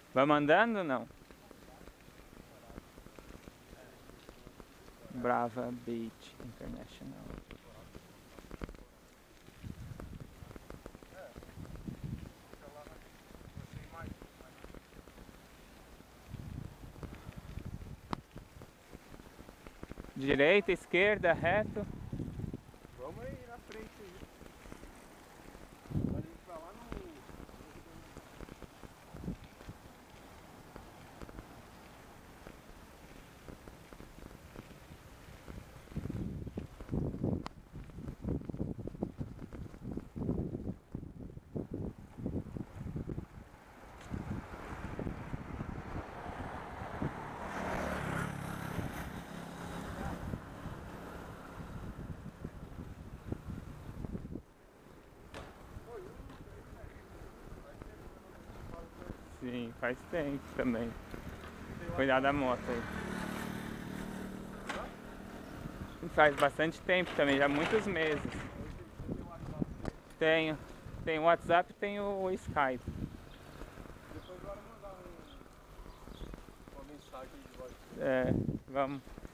Vamos andando ou não? Brava Beach International. Direita, esquerda, reto. Vamos aí na frente aí. Ali pra lá no... Sim, faz tempo também. Cuidado da moto aí. Faz bastante tempo também, já muitos meses. Tenho. Tem o WhatsApp e tem o Skype. Depois bora mandar uma mensagem de voz. É, vamos.